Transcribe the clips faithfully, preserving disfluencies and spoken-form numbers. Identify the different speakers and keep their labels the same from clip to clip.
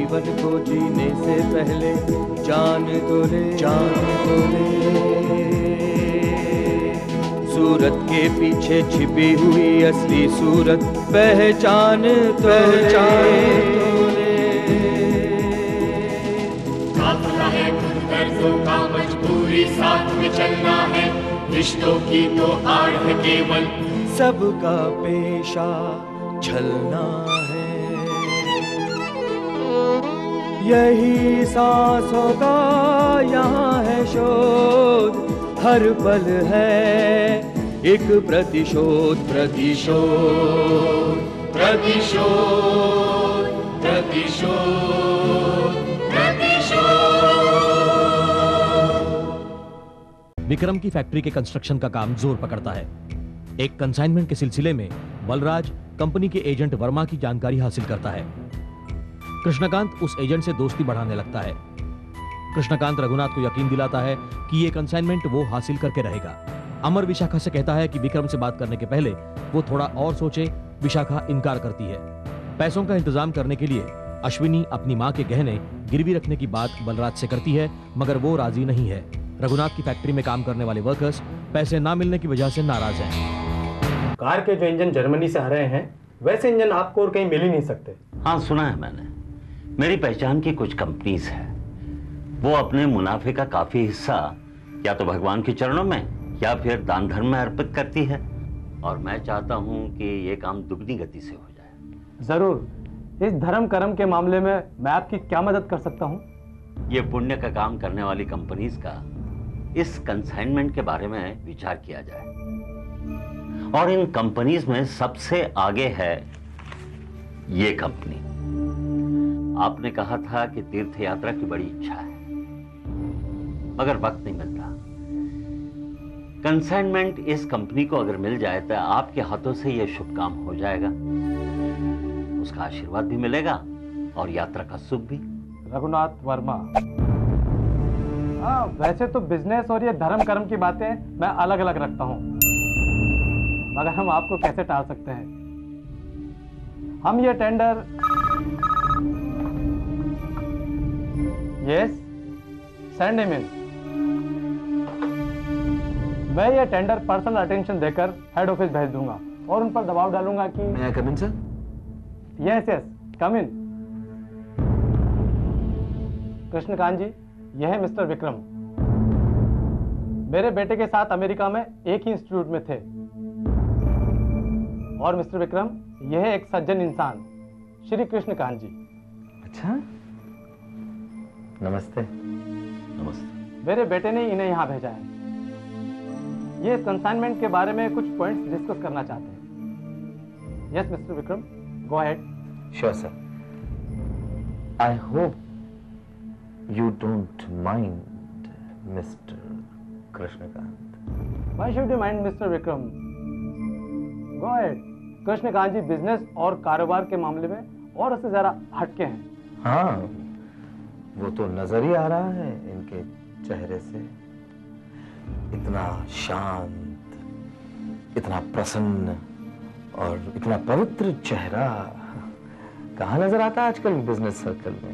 Speaker 1: जीवन को जीने से पहले जान तो ले, जान तो ले। सूरत के पीछे छिपी हुई असली सूरत पहचान तो पहचान तो ले।
Speaker 2: काफिला है दर्दों का, मजबूरी साथ में चलना है, रिश्तों की तो आड़ है केवल,
Speaker 1: सबका पेशा छलना है। यही सांसों का यहाँ है शोध, हर पल है एक प्रतिशोध, प्रतिशोध, प्रतिशोध, प्रतिशोध, प्रतिशोध।
Speaker 3: विक्रम की फैक्ट्री के कंस्ट्रक्शन का काम जोर पकड़ता है। एक कंसाइनमेंट के सिलसिले में बलराज कंपनी के एजेंट वर्मा की जानकारी हासिल करता है। कृष्णकांत उस एजेंट से दोस्ती बढ़ाने लगता है। कृष्णकांत रघुनाथ को यकीन दिलाता है कि ये कंसाइनमेंट वो हासिल करके रहेगा। अमर विशाखा से कहता है कि विक्रम से बात करने के पहले वो थोड़ा और सोचे। विशाखा इनकार करती है। पैसों का इंतजाम करने के लिए अश्विनी अपनी मां के गहने गिरवी रखने की बात बलराज से करती है, मगर वो राजी नहीं है। रघुनाथ की फैक्ट्री में काम करने वाले वर्कर्स पैसे ना मिलने की वजह से नाराज हैं।
Speaker 4: कार के जो इंजन जर्मनी से आ रहे हैं, वैसे इंजन आपको और कहीं मिल ही नहीं सकते।
Speaker 5: हाँ, सुना है मैंने। मेरी पहचान की कुछ कंपनीज है, वो अपने मुनाफे का काफी हिस्सा या तो भगवान के चरणों में या फिर दान धर्म में अर्पित करती है, और मैं चाहता हूं कि ये काम दुगनी गति से हो जाए।
Speaker 4: जरूर। इस धर्म कर्म के मामले में मैं आपकी क्या मदद कर सकता हूं?
Speaker 5: ये पुण्य का काम करने वाली कंपनीज का इस कंसाइनमेंट के बारे में विचार किया जाए, और इन कंपनीज में सबसे आगे है ये कंपनी। आपने कहा था कि तीर्थ यात्रा की बड़ी इच्छा है, मगर वक्त नहीं मिलता। कंसाइनमेंट इस कंपनी को अगर मिल जाए तो आपके हाथों से यह शुभ काम हो जाएगा, उसका आशीर्वाद भी मिलेगा और यात्रा का सुख भी।
Speaker 4: रघुनाथ वर्मा। हाँ, वैसे तो बिजनेस और ये धर्म कर्म की बातें मैं अलग अलग रखता हूँ, मगर हम आपको कैसे टाल सकते हैं। हम ये tender yes send him in. मैं ये टेंडर पर्सनल अटेंशन देकर हेड ऑफिस भेज दूंगा और उन पर दबाव डालूंगा कि
Speaker 6: मैं come in sir?
Speaker 4: Yes yes come in. Krishnakant ji, यह है मिस्टर विक्रम। मेरे बेटे के साथ अमेरिका में एक ही इंस्टीट्यूट में थे। और मिस्टर विक्रम, यह है एक सज्जन इंसान, श्री कृष्णकांत जी।
Speaker 6: अच्छा, नमस्ते।
Speaker 5: नमस्ते।
Speaker 4: मेरे बेटे ने इन्हें यहां भेजा है। ये इस कंसाइनमेंट के बारे में कुछ पॉइंट्स डिस्कस करना चाहते हैं। Yes mister Vikram, go ahead.
Speaker 6: Sure sir. I hope you don't mind mister Krishnakant.
Speaker 4: Why should you mind mister Vikram? Go ahead. Krishnakant ji business और कारोबार के मामले में और उससे जरा हटके हैं।
Speaker 6: हाँ, वो तो नजर ही आ रहा है इनके चेहरे से। इतना शांत, इतना प्रसन्न और इतना पवित्र चेहरा कहाँ नजर आता है आजकल बिजनेस सर्कल में।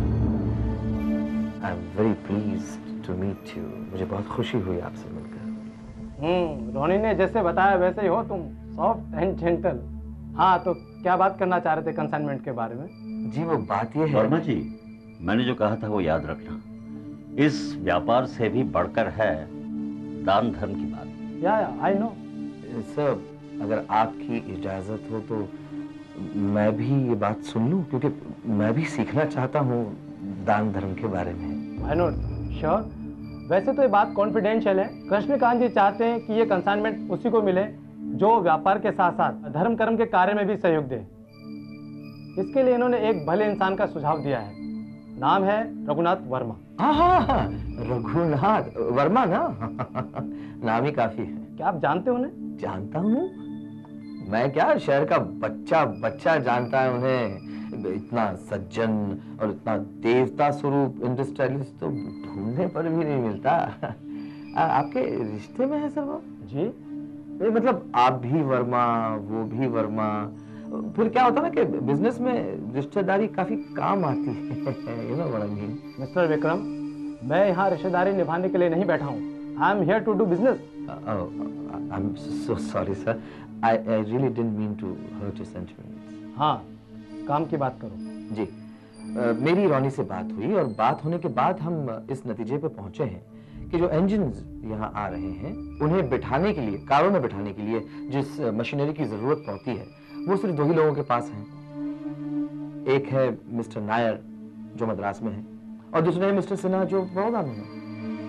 Speaker 6: I am very pleased to meet you. मुझे बहुत खुशी हुई आपसे मिलकर।
Speaker 4: हम्म रोनी ने जैसे बताया वैसे ही हो तुम, सॉफ्ट एंड जेंटल। हाँ, तो क्या बात करना चाह रहे थे कंसाइनमेंट के बारे में?
Speaker 6: जी, वो बात ये है
Speaker 5: वर्मा जी, मैंने जो कहा था वो याद रखना। इस व्यापार से भी बढ़कर है दान धर्म की बात।
Speaker 4: या या आई नो
Speaker 6: सर, अगर आपकी इजाजत हो तो मैं भी ये बात सुन लूं, क्योंकि मैं भी सीखना चाहता हूँ दान धर्म के बारे में।
Speaker 4: I know, sure. वैसे तो ये बात कॉन्फिडेंशियल है। कृष्णकांत जी चाहते हैं कि ये कंसाइनमेंट उसी को मिले जो व्यापार के साथ साथ धर्म कर्म के कार्य में भी सहयोग दे। इसके लिए इन्होंने एक भले इंसान का सुझाव दिया है। नाम है रघुनाथ वर्मा।
Speaker 6: हाँ हाँ हाँ, रघुनाथ वर्मा ना। नाम ही काफी है।
Speaker 4: क्या आप जानते हो उन्हें?
Speaker 6: जानता हूँ मैं, क्या शहर का बच्चा बच्चा जानता है उन्हें। इतना सज्जन और इतना देवता स्वरूप इंडस्ट्रियलिस्ट तो ढूंढने पर भी नहीं मिलता। आ, आपके रिश्ते में है सर वो?
Speaker 4: जी,
Speaker 6: मतलब आप भी वर्मा, वो भी वर्मा, फिर क्या होता है ना कि बिजनेस में रिश्तेदारी काफी काम आती है, you know what I mean.
Speaker 4: Mister Vikram, मैं यहाँ रिश्तेदारी निभाने के लिए नहीं बैठा हूँ। I am here to do business.
Speaker 6: I am so sorry sir, I I really didn't mean to hurt your sentiments.
Speaker 4: हाँ, काम की बात करो।
Speaker 6: जी, uh, मेरी रोनी से बात हुई और बात होने के बाद हम इस नतीजे पे पहुंचे हैं कि जो इंजन्स यहाँ आ रहे हैं उन्हें बिठाने के लिए, कारों में बिठाने के लिए जिस मशीनरी की जरूरत पड़ती है वो सिर्फ दो ही लोगों के पास हैं। एक है मिस्टर नायर जो मद्रास में है और दूसरे है मिस्टर सिन्हा जो बड़ौदा में है।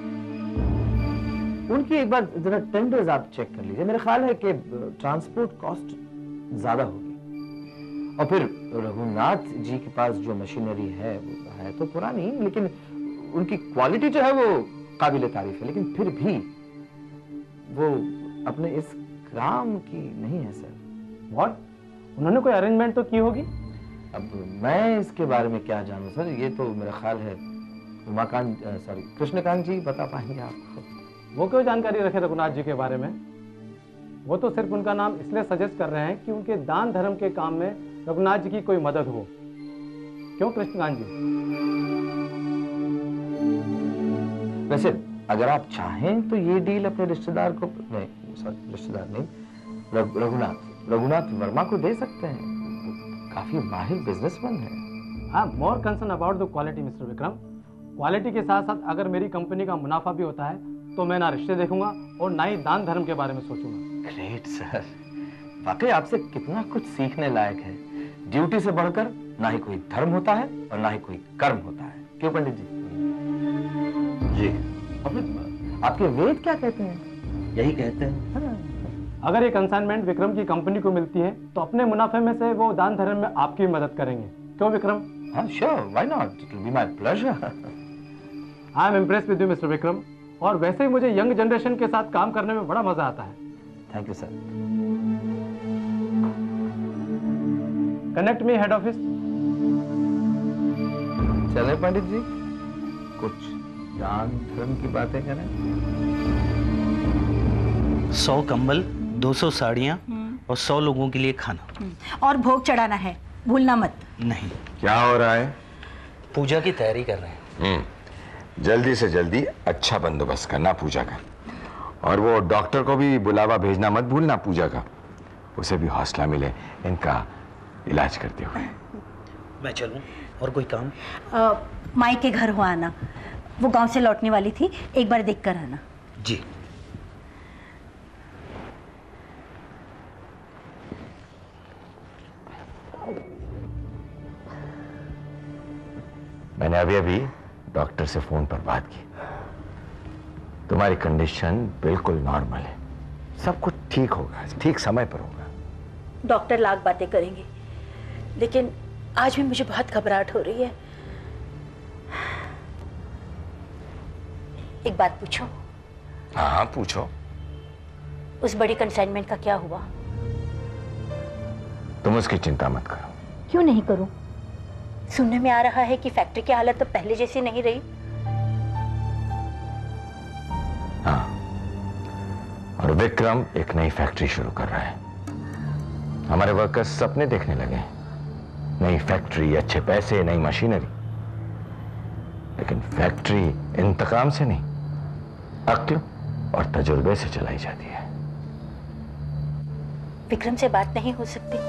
Speaker 6: उनकी एक बार जरा टेंडर्स आप चेक कर लीजिए। मेरा ख्याल है कि ट्रांसपोर्ट कॉस्ट ज्यादा होगी और फिर रघुनाथ जी के पास जो मशीनरी है वो है तो पुरानी, लेकिन उनकी क्वालिटी जो है वो काबिल तारीफ है, लेकिन फिर भी वो अपने इस काम की नहीं है सर।
Speaker 4: व्हाट? उन्होंने कोई अरेंजमेंट तो की होगी?
Speaker 6: अब मैं इसके बारे में क्या जानूं सर, ये तो मेरा ख्याल है उमाकांत सॉरी कृष्णकांत जी बता पाएंगे आपको।
Speaker 4: वो क्यों जानकारी रखे रघुनाथ जी के बारे में? वो तो सिर्फ उनका नाम इसलिए सजेस्ट कर रहे हैं कि उनके दान धर्म के काम में रघुनाथ जी की कोई मदद हो। क्यों कृष्णकांत जी?
Speaker 6: वैसे अगर आप चाहें तो ये डील अपने रिश्तेदार को, नहीं सॉरी रिश्तेदार नहीं, रघु, रघुनाथ रघुनाथ वर्मा को दे सकते हैं। काफी माहिर बिजनेसमैन है।
Speaker 4: हाँ, more concern about the quality mister Vikram. Quality के साथ साथ अगर मेरी कंपनी का मुनाफा भी होता है तो मैं ना रिश्ते देखूंगा और ना ही दान धर्म के बारे में सोचूंगा।
Speaker 6: ग्रेट सर, वाकई आपसे कितना कुछ सीखने लायक है। ड्यूटी से बढ़कर ना ही कोई धर्म होता है और ना ही कोई कर्म होता है। क्यों पंडित जी?
Speaker 5: जी,
Speaker 6: और फिर आपके वेद क्या कहते हैं?
Speaker 5: यही कहते हैं।
Speaker 6: हाँ।
Speaker 4: अगर ये कंसाइनमेंट विक्रम की कंपनी को मिलती है तो अपने मुनाफे में से वो दान धर्म में आपकी मदद करेंगे। क्यों विक्रम?
Speaker 6: हाँ sure, why not, it will be my pleasure.
Speaker 4: I am impressed with you mister Vikram, और वैसे ही मुझे यंग जनरेशन के साथ काम करने में बड़ा मजा आता है।
Speaker 6: Thank you sir.
Speaker 4: Connect me head office.
Speaker 6: चले पंडित जी, कुछ दान धर्म की बातें करें।
Speaker 7: सौ कंबल, दो सौ साड़ियाँ और सौ लोगों के लिए खाना
Speaker 8: और भोग चढ़ाना है, भूलना मत।
Speaker 7: नहीं।
Speaker 9: क्या हो रहा है?
Speaker 7: पूजा की तैयारी कर रहे हैं।
Speaker 9: हम्म, जल्दी से जल्दी अच्छा बंदोबस्त करना पूजा का, और वो डॉक्टर को भी बुलावा भेजना मत भूलना पूजा का, उसे भी हौसला मिले इनका इलाज करते हुए।
Speaker 7: मैं चलूं? और कोई काम?
Speaker 8: आ, माई के घर हो आना, वो गांव से लौटने वाली थी, एक बार देख कर आना।
Speaker 7: जी।
Speaker 9: मैंने अभी अभी डॉक्टर से फोन पर बात की। तुम्हारी कंडीशन बिल्कुल नॉर्मल है, सब कुछ ठीक होगा, ठीक समय पर होगा।
Speaker 8: डॉक्टर लाख बातें करेंगे, लेकिन आज भी मुझे बहुत घबराहट हो रही है। एक बात पूछो?
Speaker 9: हाँ हाँ पूछो।
Speaker 8: उस बड़ी कंसाइनमेंट का क्या हुआ?
Speaker 9: तुम उसकी चिंता मत करो।
Speaker 8: क्यों नहीं करूं? सुनने में आ रहा है कि फैक्ट्री की हालत तो पहले जैसी नहीं रही।
Speaker 9: हाँ, और विक्रम एक नई फैक्ट्री शुरू कर रहा है। हमारे वर्कर्स सपने देखने लगे हैं, नई फैक्ट्री, अच्छे पैसे, नई मशीनरी। लेकिन फैक्ट्री इंतकाम से नहीं, अक्ल और तजुर्बे से चलाई जाती है।
Speaker 8: विक्रम से बात नहीं हो सकती?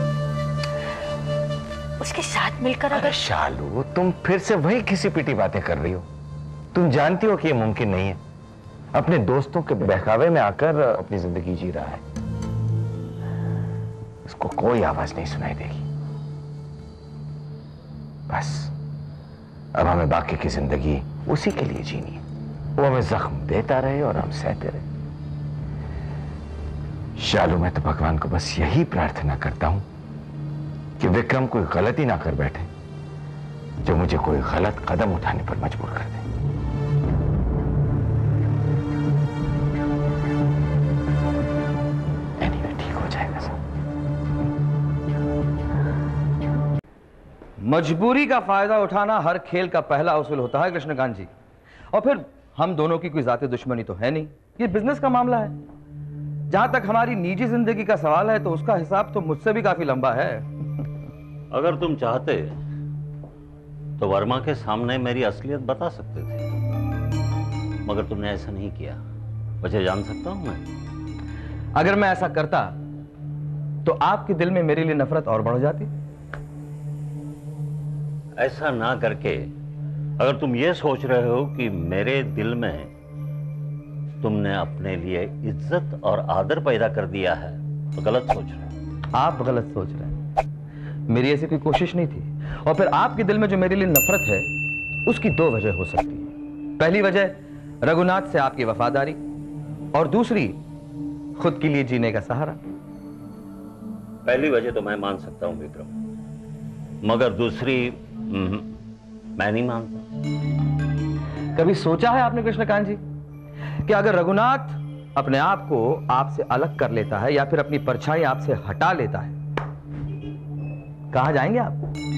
Speaker 8: उसके साथ मिलकर अगर...
Speaker 9: शालू, तुम फिर से वही घिसी पिटी बातें कर रही हो। तुम जानती हो कि यह मुमकिन नहीं है। अपने दोस्तों के बहकावे में आकर अपनी जिंदगी जी रहा है, उसको कोई आवाज नहीं सुनाई देगी। बस अब हमें बाकी की जिंदगी उसी के लिए जीनी है। वो हमें जख्म देता रहे और हम सहते रहे। शालू, मैं तो भगवान को बस यही प्रार्थना करता हूं कि विक्रम कोई गलती ना कर बैठे जो मुझे कोई गलत कदम उठाने पर मजबूर कर दे। एनीवे, ठीक हो जाएगा सब।
Speaker 1: मजबूरी का फायदा उठाना हर खेल का पहला उसूल होता है कृष्णकांत जी। और फिर हम दोनों की कोई जाती दुश्मनी तो है नहीं, ये बिजनेस का मामला है।
Speaker 6: नहीं, नहीं, ठीक हो जाएगा सब।
Speaker 1: एनीवे, ठीक हो जाएगा सब। मजबूरी का फायदा उठाना हर खेल का पहला उसूल होता है कृष्णकांत जी। और फिर हम दोनों की कोई जाती दुश्मनी तो है नहीं, ये बिजनेस का मामला है।
Speaker 6: जहां तक हमारी निजी जिंदगी का सवाल है तो उसका हिसाब तो मुझसे भी काफी लंबा है।
Speaker 5: अगर तुम चाहते तो वर्मा के सामने मेरी असलियत बता सकते थे, मगर तुमने ऐसा नहीं किया। वजह जान सकता हूं मैं?
Speaker 6: अगर मैं ऐसा करता तो आपके दिल में मेरे लिए नफरत और बढ़ जाती।
Speaker 5: ऐसा ना करके अगर तुम ये सोच रहे हो कि मेरे दिल में तुमने अपने लिए इज्जत और आदर पैदा कर दिया है, तो गलत सोच रहे हो।
Speaker 6: आप गलत सोच रहे हैं। मेरी ऐसी कोई कोशिश नहीं थी। और फिर आपके दिल में जो मेरे लिए नफरत है, उसकी दो वजह हो सकती है। पहली वजह रघुनाथ से आपकी वफादारी, और दूसरी खुद के लिए जीने का सहारा।
Speaker 5: पहली वजह तो मैं मान सकता हूं विक्रम, मगर दूसरी मैं नहीं मानता।
Speaker 6: कभी सोचा है आपने कृष्णकांत जी कि अगर रघुनाथ अपने आप को आपसे अलग कर लेता है या फिर अपनी परछाई आपसे हटा लेता है, कहां जाएंगे आप?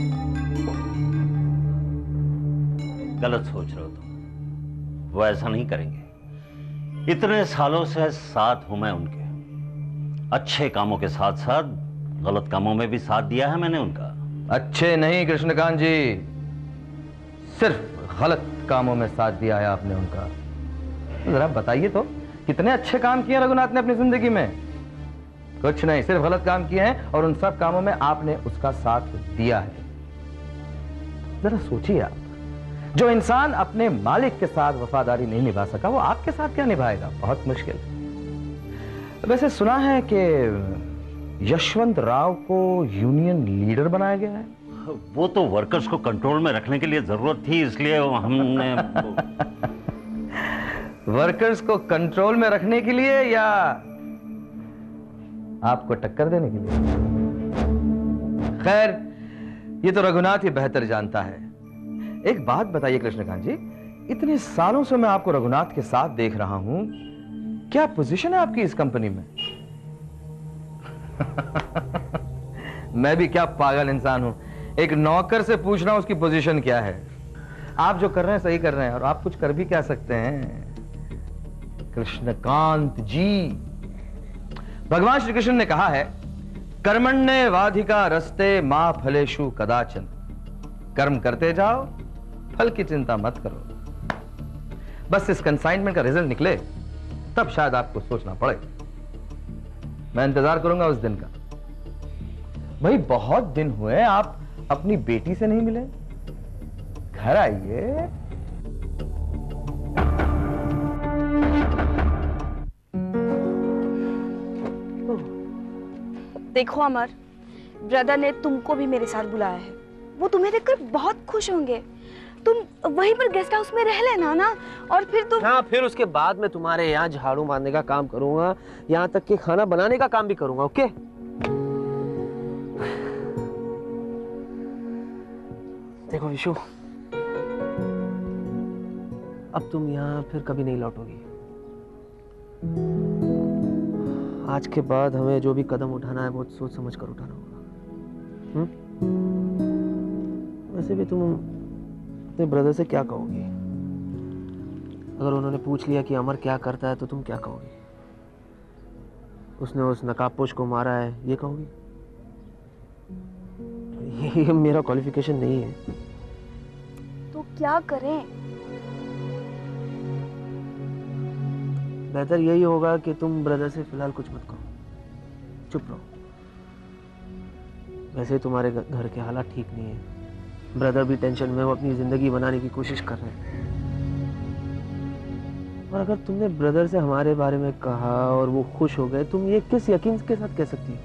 Speaker 5: गलत सोच रहे हो तुम। वो ऐसा नहीं करेंगे। इतने सालों से साथ हूं मैं उनके। अच्छे कामों के साथ साथ गलत कामों में भी साथ दिया है मैंने उनका।
Speaker 6: अच्छे नहीं कृष्णकांत जी, सिर्फ गलत कामों में साथ दिया है आपने उनका। जरा बताइए तो, कितने अच्छे काम किए रघुनाथ ने अपनी जिंदगी में? कुछ नहीं, सिर्फ गलत काम किए हैं, और उन सब कामों में आपने उसका साथ दिया है। जरा सोचिए आप, जो इंसान अपने मालिक के साथ वफादारी नहीं निभा सका, वो आपके साथ क्या निभाएगा? बहुत मुश्किल। वैसे सुना है कि यशवंत राव को यूनियन लीडर बनाया गया है।
Speaker 5: वो तो वर्कर्स को कंट्रोल में रखने के लिए जरूरत थी, इसलिए हमने
Speaker 6: वर्कर्स को कंट्रोल में रखने के लिए या आपको टक्कर देने के लिए? खैर, ये तो रघुनाथ ही बेहतर जानता है। एक बात बताइए कृष्णकांत जी, इतने सालों से मैं आपको रघुनाथ के साथ देख रहा हूं, क्या पोजीशन है आपकी इस कंपनी में? मैं भी क्या पागल इंसान हूं, एक नौकर से पूछ रहा हूं उसकी पोजीशन क्या है। आप जो कर रहे हैं सही कर रहे हैं, और आप कुछ कर भी क्या सकते हैं कृष्णकांत जी। भगवान श्री कृष्ण ने कहा है, कर्मण्ये वाधिका रस्ते मा फलेषु कदाचन। कर्म करते जाओ, फल की चिंता मत करो। बस इस कंसाइनमेंट का रिजल्ट निकले तब शायद आपको सोचना पड़े। मैं इंतजार करूंगा उस दिन का। भाई बहुत दिन हुए आप अपनी बेटी से नहीं मिले, घर आइए।
Speaker 10: देखो अमर, ब्रदर ने तुमको भी मेरे साथ बुलाया है। वो तुम्हें देखकर बहुत खुश होंगे। तुम वहीं पर गेस्ट हाउस में रह लेना ना, और फिर तुम
Speaker 11: हाँ, फिर उसके बाद मैं तुम्हारे यहाँ झाड़ू मारने का काम करूंगा, यहाँ तक कि खाना बनाने का काम भी करूंगा। ओके? देखो विशु, अब तुम यहाँ फिर कभी नहीं लौटोगी। आज के बाद हमें जो भी कदम उठाना है बहुत सोच समझ कर उठाना होगा। हुँ? वैसे भी तुम अपने ब्रदर से क्या कहोगी? अगर उन्होंने पूछ लिया कि अमर क्या करता है तो तुम क्या कहोगी? उसने उस नकाबपोश को मारा है, ये कहोगी? ये मेरा क्वालिफिकेशन नहीं है।
Speaker 10: तो क्या करें?
Speaker 11: बेहतर यही होगा कि तुम ब्रदर से फिलहाल कुछ मत कहो, चुप रहो। वैसे तुम्हारे घर के हालात ठीक नहीं है। ब्रदर भी टेंशन में, वो अपनी जिंदगी बनाने की कोशिश कर रहे हैं। और अगर तुमने ब्रदर से हमारे बारे में कहा और वो खुश हो गए, तुम ये किस यकीन के साथ कह सकती हो?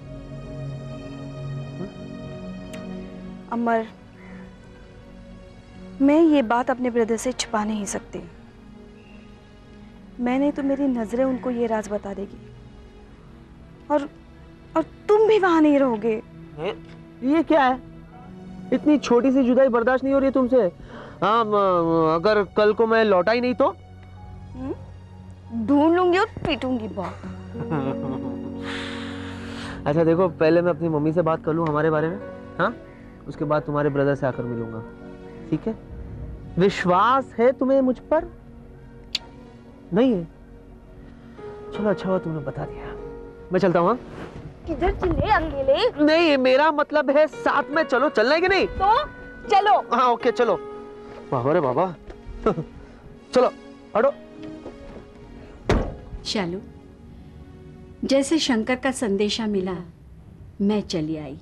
Speaker 10: अमर, मैं ये बात अपने ब्रदर से छुपा नहीं सकती। मैंने तो मेरी नजरें उनको ये राज बता देगी, और और तुम भी वहां नहीं रहोगे।
Speaker 11: ये, ये क्या है? इतनी छोटी सी जुदाई बर्दाश्त नहीं हो रही तुमसे? हाँ, अगर कल को मैं लौटा ही नहीं तो
Speaker 10: ढूंढ लूंगी और पीटूंगी बहुत।
Speaker 11: अच्छा देखो, पहले मैं अपनी मम्मी से बात कर लूं हमारे बारे में, हाँ? उसके बाद तुम्हारे ब्रदर से आकर मिलूंगा, ठीक है? विश्वास है तुम्हें मुझ पर? नहीं है? चलो अच्छा हुआ तुमने बता दिया। मैं चलता हूँ।
Speaker 10: किधर चले अकेले?
Speaker 11: नहीं, मेरा मतलब है साथ में चलो। चलना है कि नहीं?
Speaker 10: तो चलो।
Speaker 11: हाँ ओके चलो। बाबा रे बाबा चलो हटो।
Speaker 12: शालू, जैसे शंकर का संदेशा मिला मैं चली आई।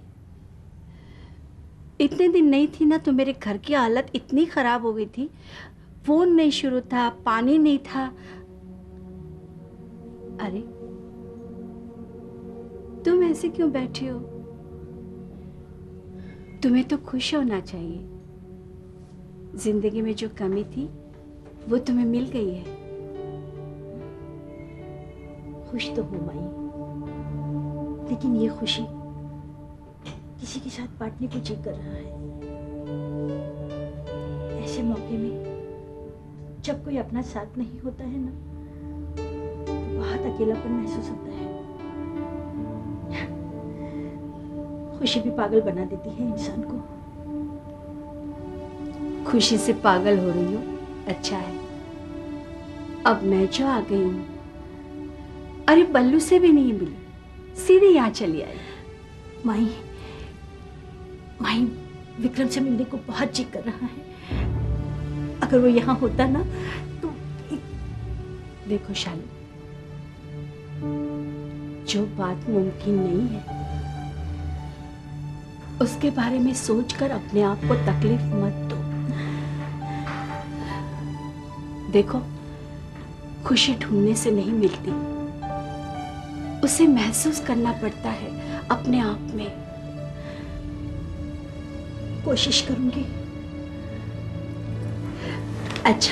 Speaker 12: इतने दिन नहीं थी ना तो मेरे घर की हालत इतनी खराब हो गई थी। फोन नहीं शुरू था, पानी नहीं था। अरे तुम ऐसे क्यों बैठे हो? तुम्हें तो खुश होना चाहिए। जिंदगी में जो कमी थी वो तुम्हें मिल गई है।
Speaker 8: खुश तो हूं माई, लेकिन ये खुशी किसी के साथ बांटने को जी कर रहा है। ऐसे मौके में जब कोई अपना साथ नहीं होता है ना, तो बहुत अकेलापन महसूस होता है। खुशी भी पागल बना देती है इंसान को।
Speaker 12: खुशी से पागल हो रही हो, अच्छा है। अब मैं जो आ गई हूं, अरे बल्लू से भी नहीं मिली, सीधे यहाँ चली आई।
Speaker 8: माई, माई विक्रम से मिलने को बहुत जी कर रहा है। अगर वो यहाँ होता ना तो।
Speaker 12: देखो शालू, जो बात मुमकिन नहीं है उसके बारे में सोचकर अपने आप को तकलीफ मत दो। देखो, खुशी ढूंढने से नहीं मिलती, उसे महसूस करना पड़ता है अपने आप में।
Speaker 8: कोशिश करूंगी।
Speaker 12: अच्छा,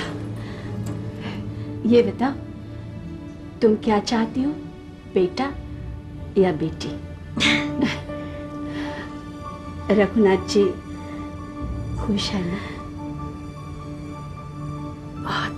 Speaker 12: ये बता, तुम क्या चाहती हो, बेटा या बेटी? रघुनाथ जी खुश है ना? बहुत।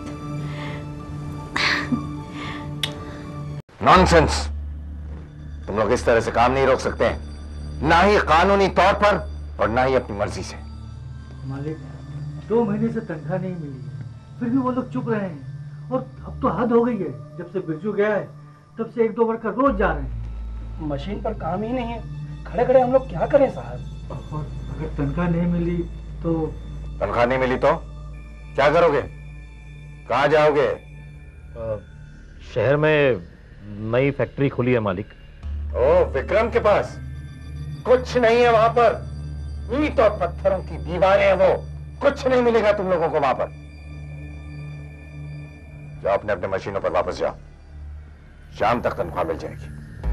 Speaker 9: नॉनसेंस! तुम लोग इस तरह से काम नहीं रोक सकते, ना ही कानूनी तौर पर और ना ही अपनी मर्जी से।
Speaker 13: मालिक, दो महीने से तनख्वाह नहीं मिली है, फिर भी वो लोग चुप रहे हैं। और अब तो हद हो गई है, जब से बिरजू गया है तब से एक दो वर्कर रोज जा रहे हैं।
Speaker 4: मशीन पर काम ही नहीं है, खड़े खड़े हम लोग क्या करें साहब?
Speaker 13: और अगर तनख्वाह नहीं मिली तो?
Speaker 9: तनख्वाह नहीं मिली तो क्या करोगे? कहाँ जाओगे?
Speaker 3: शहर में नई फैक्ट्री खुली है मालिक।
Speaker 9: ओ, विक्रम के पास कुछ नहीं है वहां पर। ईंट और पत्थरों की दीवारें हैं वो, कुछ नहीं मिलेगा तुम लोगों को वहां पर। जाओ अपने अपने मशीनों पर वापस जाओ, शाम तक तनख्वाह मिल जाएगी।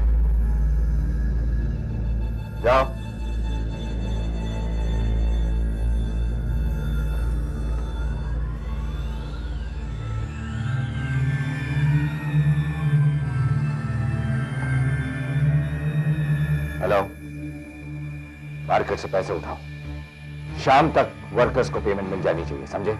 Speaker 9: जाओ। हेलो, मार्केट से पैसे उठाओ, शाम तक वर्कर्स को पेमेंट मिल जानी चाहिए, समझे?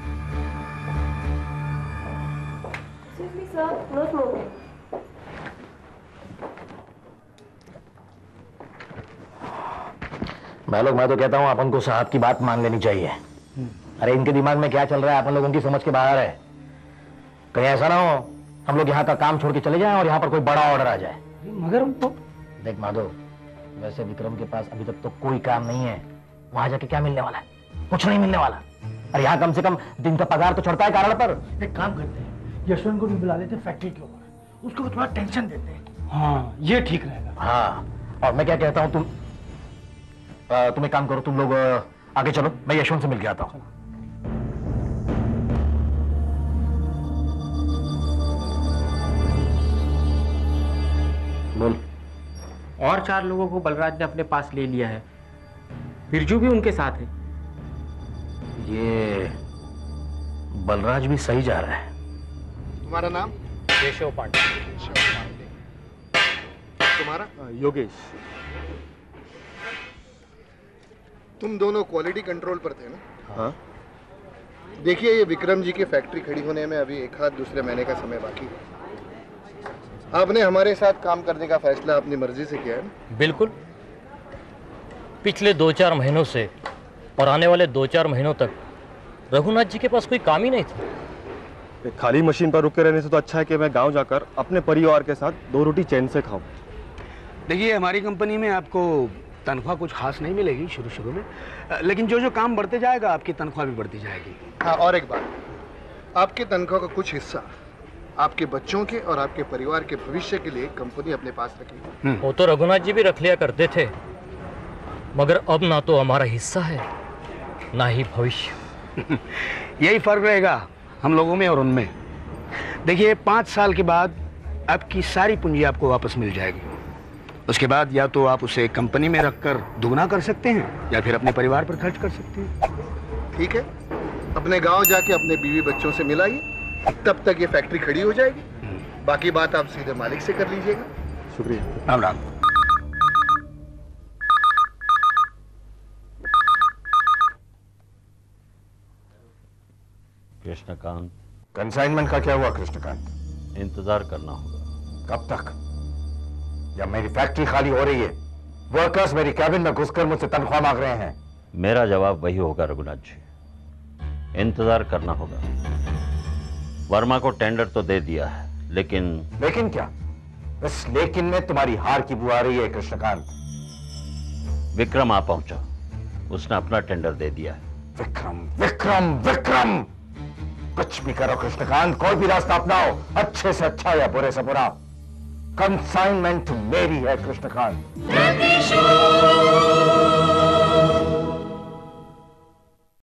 Speaker 3: मैं लोग मैं तो कहता हूं अपन को साहब की बात मान लेनी चाहिए। अरे इनके दिमाग में क्या चल रहा है अपन लोगों की समझ के बाहर है। कहीं ऐसा ना हो हम लोग यहाँ का काम छोड़ के चले जाएं और यहाँ पर कोई बड़ा ऑर्डर आ जाए।
Speaker 13: मगर हम तो
Speaker 3: देख माधव, वैसे विक्रम के पास अभी तक तो कोई काम नहीं है, वहां जाके क्या मिलने वाला है? कुछ नहीं मिलने वाला। अरे यहाँ कम से कम दिन का पगार तो चढ़ता है कारण पर।
Speaker 13: एक काम करते हैं, यशवंत को भी बुला लेते हैं फैक्ट्री के ऊपर, उसको थोड़ा टेंशन देते हैं। हाँ, ये ठीक रहेगा।
Speaker 3: हाँ, और मैं क्या कहता हूँ, तुम आ, तुम एक काम करो, तुम लोग आगे चलो, मैं यशवंत से मिल के आता हूँ। बोल।
Speaker 14: और चार लोगों को बलराज ने अपने पास ले लिया है, बिरजू भी उनके साथ है।
Speaker 3: ये बलराज भी सही जा रहा है।
Speaker 15: तुम्हारा नाम?
Speaker 14: केशव पांडे।
Speaker 15: तुम्हारा?
Speaker 16: योगेश।
Speaker 15: तुम दोनों क्वालिटी कंट्रोल पर थे ना?
Speaker 16: हाँ।
Speaker 15: देखिए, ये विक्रम जी की फैक्ट्री खड़ी होने में अभी एक हाथ दूसरे महीने का समय बाकी है। आपने हमारे साथ काम करने का फैसला अपनी मर्जी से किया है ना?
Speaker 17: बिल्कुल। पिछले दो चार महीनों से और आने वाले दो चार महीनों तक रघुनाथ जी के पास कोई काम ही नहीं था।
Speaker 16: खाली मशीन पर रुके रहने से तो अच्छा है कि मैं गांव जाकर अपने परिवार के साथ दो रोटी चैन से खाऊं। देखिए, हमारी कंपनी में आपको तनख्वाह कुछ खास नहीं मिलेगी शुरू शुरू में, लेकिन जो जो काम बढ़ते जाएगा आपकी तनख्वाह भी बढ़ती जाएगी।
Speaker 15: हाँ, और एक बात, आपकी तनख्वाह का कुछ हिस्सा आपके बच्चों के और आपके परिवार के भविष्य के लिए कंपनी अपने पास रखेगी।
Speaker 17: वो तो रघुनाथ जी भी रख लिया करते थे, मगर अब ना तो हमारा हिस्सा है ना ही भविष्य।
Speaker 16: यही फर्क रहेगा हम लोगों में और उनमें। देखिए, पाँच साल के बाद आपकी सारी पूंजी आपको वापस मिल जाएगी। उसके बाद या तो आप उसे कंपनी में रखकर दुगना कर सकते हैं या फिर अपने परिवार पर खर्च कर सकते हैं।
Speaker 15: ठीक है, अपने गांव जाके अपने बीवी बच्चों से मिलाइए, तब तक ये फैक्ट्री खड़ी हो जाएगी। बाकी बात आप सीधे मालिक से कर लीजिएगा।
Speaker 16: शुक्रिया। राम राम।
Speaker 5: कृष्णकांत,
Speaker 9: कंसाइनमेंट का क्या हुआ कृष्णकांत?
Speaker 5: इंतजार करना होगा।
Speaker 9: कब तक? जब मेरी फैक्ट्री खाली हो रही है, वर्कर्स मेरी कैबिन में घुसकर मुझसे तनख्वाह मांग रहे हैं।
Speaker 5: मेरा जवाब वही होगा रघुनाथ जी, इंतजार करना होगा। वर्मा को टेंडर तो दे दिया है, लेकिन
Speaker 9: लेकिन क्या? बस लेकिन में तुम्हारी हार की बुआ रही है कृष्णकांत।
Speaker 5: विक्रम आ पहुंचा, उसने अपना टेंडर दे दिया है।
Speaker 9: विक्रम विक्रम विक्रम कुछ भी करो कृष्णकांत, कोई भी रास्ता अपनाओ, अच्छे से अच्छा या बुरे से बुरा, कंसाइनमेंट मेरी है कृष्णकांत।